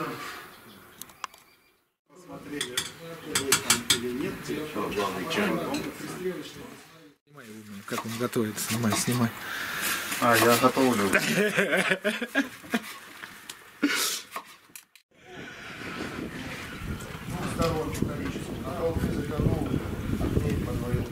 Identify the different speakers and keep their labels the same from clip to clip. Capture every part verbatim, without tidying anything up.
Speaker 1: Посмотрели, или нет, главный чем.
Speaker 2: Как он готовит, снимай, снимай.
Speaker 1: А, я готовлю. Сторонку количество. На толке завернул, отнять подвоил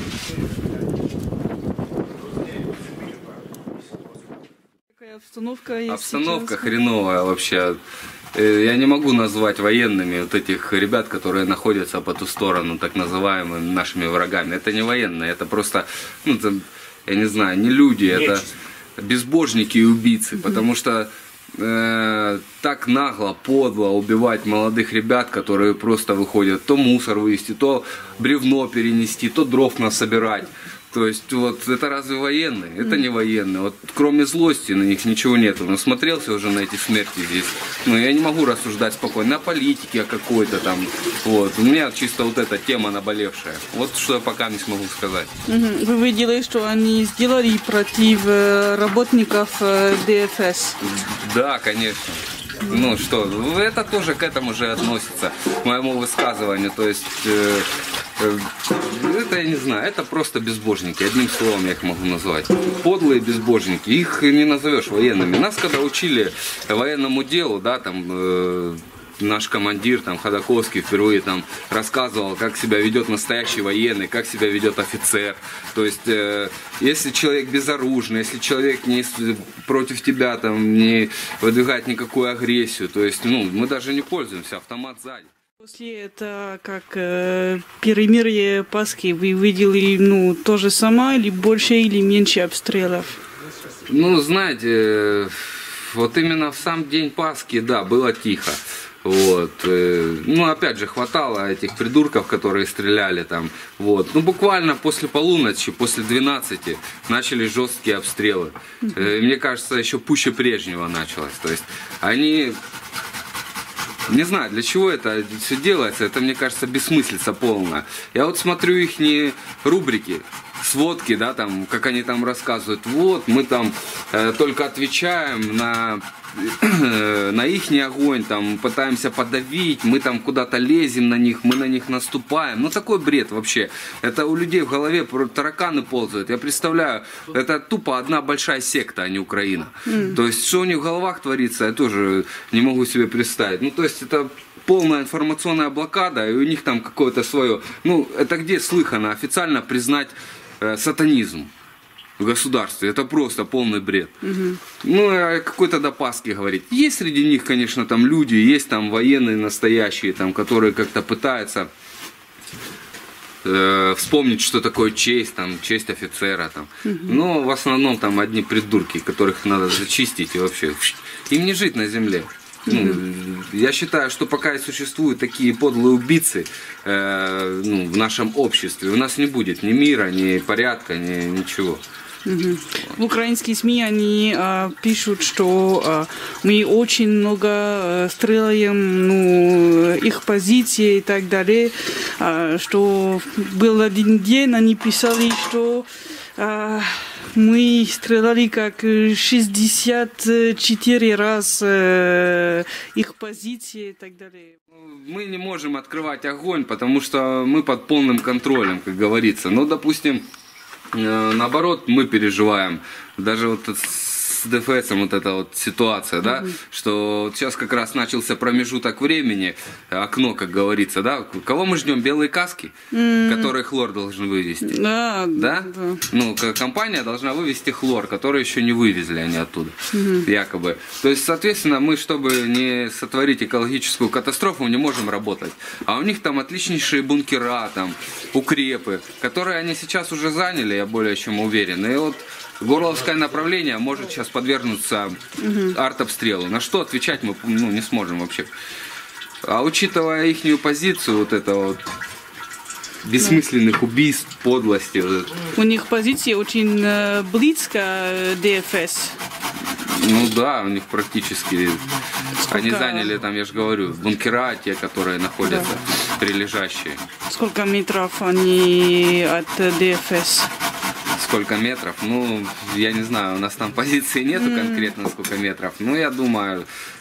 Speaker 3: Какая обстановка есть?
Speaker 4: Обстановка
Speaker 3: сейчас?
Speaker 4: хреновая вообще. Я не могу назвать военными вот этих ребят, которые находятся по ту сторону, так называемыми нашими врагами. Это не военные, это просто, ну, там, я не знаю, не люди, это безбожники и убийцы, потому что э, так нагло, подло убивать молодых ребят, которые просто выходят то мусор вывести, то бревно перенести, то дров насобирать. То есть, вот, это разве военные? Это не военные. Вот, кроме злости на них ничего нету. Насмотрелся уже на эти смерти здесь. Ну, я не могу рассуждать спокойно. На политике какой-то там. Вот. У меня чисто вот эта тема наболевшая. Вот что я пока не смогу сказать.
Speaker 3: Вы видели, что они сделали против работников Дэ Эф Эс?
Speaker 4: Да, конечно. Ну что, это тоже к этому же относится, к моему высказыванию. То есть, э, э, это я не знаю, это просто безбожники, одним словом я их могу назвать. Подлые безбожники, их не назовешь военными. Нас когда учили военному делу, да, там... Э, наш командир, там, Ходаковский, впервые там рассказывал, как себя ведет настоящий военный, как себя ведет офицер. То есть, э, если человек безоружный, если человек не против тебя там не выдвигает никакую агрессию, то есть, ну, мы даже не пользуемся, автомат сзади.
Speaker 3: После этого, как э, перемирие Пасхи, вы видели, ну, то же самое, или больше, или меньше обстрелов?
Speaker 4: Ну, знаете, вот именно в сам день Пасхи, да, было тихо. Вот. Ну, опять же, хватало этих придурков, которые стреляли там. Вот. Ну, буквально после полуночи, после двенадцати начались жесткие обстрелы. Мне кажется, еще пуще прежнего началось. То есть они... Не знаю, для чего это все делается, это, мне кажется, бессмыслица полная. Я вот смотрю их рубрики, сводки, да, там, как они там рассказывают, вот, мы там э, только отвечаем на, э, на ихний огонь, там, пытаемся подавить, мы там куда-то лезем на них, мы на них наступаем. Ну, такой бред вообще. Это у людей в голове тараканы ползают. Я представляю, это тупо одна большая секта, а не Украина. Mm. То есть, что у них в головах творится, я тоже не могу себе представить. Ну, то есть, это... полная информационная блокада, и у них там какое-то свое... Ну, это где слыхано официально признать э, сатанизм в государстве? Это просто полный бред. Угу. Ну, а какой-то до Пасхи говорить. Есть среди них, конечно, там люди, есть там военные настоящие, там, которые как-то пытаются э, вспомнить, что такое честь, там, честь офицера. Там. Угу. Но в основном там одни придурки, которых надо зачистить и вообще... Им не жить на земле. Ну, я считаю, что пока и существуют такие подлые убийцы э, ну, в нашем обществе, у нас не будет ни мира, ни порядка, ни ничего.
Speaker 3: Угу. В украинские СМИ они а, пишут, что а, мы очень много а, стреляем, ну, их позиции и так далее. А, что был один день, они писали, что а, мы стреляли как шестьдесят четыре раз э, их позиции и так далее.
Speaker 4: Мы не можем открывать огонь, потому что мы под полным контролем, как говорится. Но, допустим, э, наоборот, мы переживаем. Даже вот с Дэ Эф Эсом вот эта вот ситуация, да, mm-hmm. что вот сейчас как раз начался промежуток времени, окно, как говорится, да, кого мы ждем? Белые каски, mm-hmm. которые хлор должен вывести,
Speaker 3: да,
Speaker 4: да?
Speaker 3: да,
Speaker 4: ну, компания должна вывести хлор, который еще не вывезли они оттуда, mm-hmm. якобы, то есть, соответственно, мы, чтобы не сотворить экологическую катастрофу, не можем работать, а у них там отличнейшие бункера, там, укрепы, которые они сейчас уже заняли, я более чем уверен, и вот Горловское направление может сейчас подвергнуться угу. артобстрелу. На что отвечать мы ну, не сможем вообще. А учитывая ихнюю позицию, вот это вот бессмысленных убийств, подлости. Вот
Speaker 3: у них позиция очень э, близко Дэ Эф Эс.
Speaker 4: Ну да, у них практически...
Speaker 3: Сколько...
Speaker 4: Они заняли, там, я же говорю, бункера, те, которые находятся, да. прилежащие.
Speaker 3: Сколько метров они от Дэ Эф Эс?
Speaker 4: Сколько метров? Ну, я не знаю, у нас там позиции нету конкретно сколько метров. Ну, я думаю,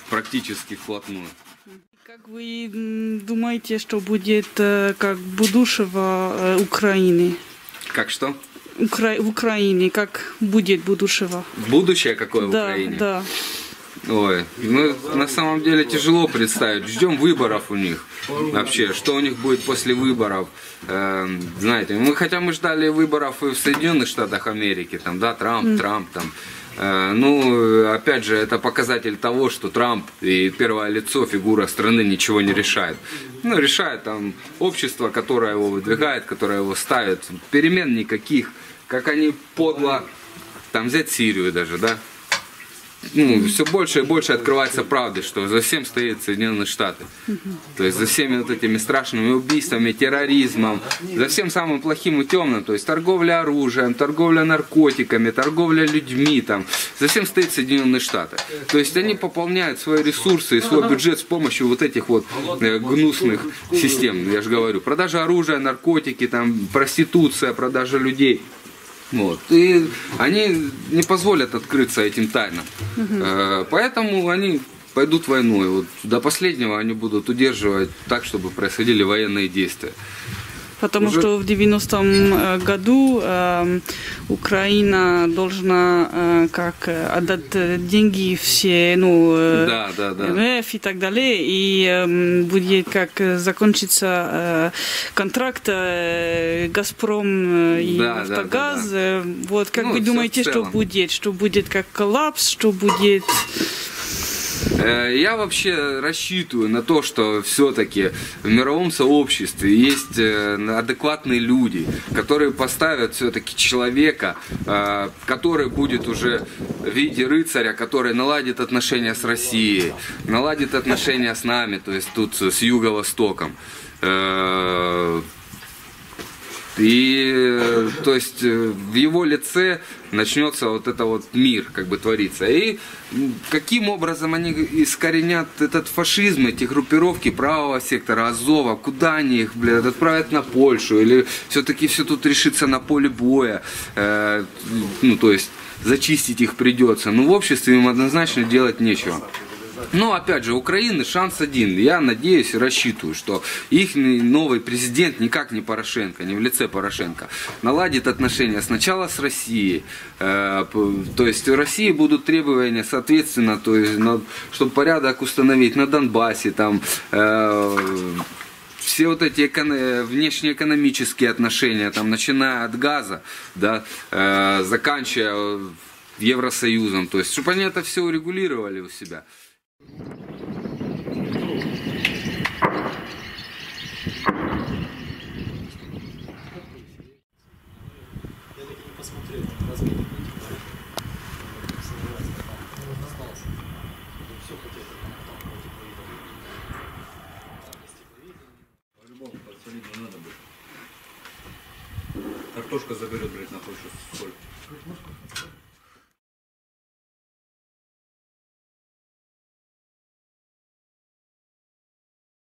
Speaker 4: практически вплотную.
Speaker 3: Как вы м, думаете, что будет э, как будущего э, Украины?
Speaker 4: Как что?
Speaker 3: Укра... В Украине, как будет будущего?
Speaker 4: Будущее какое в
Speaker 3: Да,
Speaker 4: Украине?
Speaker 3: да.
Speaker 4: Ой, ну на самом деле тяжело представить. Ждем выборов у них вообще, что у них будет после выборов. Э, знаете, мы хотя мы ждали выборов и в Соединенных Штатах Америки, там, да, Трамп, mm. Трамп, там. Э, ну, опять же, это показатель того, что Трамп и первое лицо, фигура страны ничего не решает. Ну, решает там общество, которое его выдвигает, которое его ставит. Перемен никаких. Как они подло, там, взять Сирию даже, да. Ну, все больше и больше открывается правды, что за всем стоит Соединенные Штаты. То есть за всеми вот этими страшными убийствами, терроризмом, за всем самым плохим и темным, то есть торговля оружием, торговля наркотиками, торговля людьми, там, за всем стоит Соединенные Штаты. То есть они пополняют свои ресурсы и свой бюджет с помощью вот этих вот гнусных систем, я же говорю, продажа оружия, наркотики, там, проституция, продажа людей. Вот. И они не позволят открыться этим тайнам. Угу. Поэтому они пойдут войной. Вот до последнего они будут удерживать так, чтобы происходили военные действия.
Speaker 3: Потому Уже... что в девяностом году э, Украина должна э, как отдать деньги все, ну, э, да, да, да. эм эф и так далее, и э, будет как закончится э, контракт э, Газпром и
Speaker 4: да,
Speaker 3: Нафтогаз.
Speaker 4: Да, да, да.
Speaker 3: Вот как
Speaker 4: ну,
Speaker 3: вы думаете, что будет? Что будет как коллапс, что будет...
Speaker 4: Я вообще рассчитываю на то, что все-таки в мировом сообществе есть адекватные люди, которые поставят все-таки человека, который будет уже в виде рыцаря, который наладит отношения с Россией, наладит отношения с нами, то есть тут с Юго-Востоком. И, то есть, в его лице начнется вот это вот мир, как бы твориться. И каким образом они искоренят этот фашизм, эти группировки правого сектора, Азова, куда они их, блядь, отправят на Польшу, или все-таки все тут решится на поле боя, э, ну, то есть, зачистить их придется. Но в обществе им однозначно делать нечего. Но, опять же, у Украины шанс один. Я надеюсь и рассчитываю, что их новый президент, никак не Порошенко, не в лице Порошенко, наладит отношения сначала с Россией. Э, то есть в России будут требования, соответственно, то есть, на, чтобы порядок установить на Донбассе, там, э, все вот эти эко- внешнеэкономические отношения, там, начиная от газа, да, э, заканчивая Евросоюзом. То есть, чтобы они это все урегулировали у себя.
Speaker 5: Картошка заберет, блядь, на почву соль.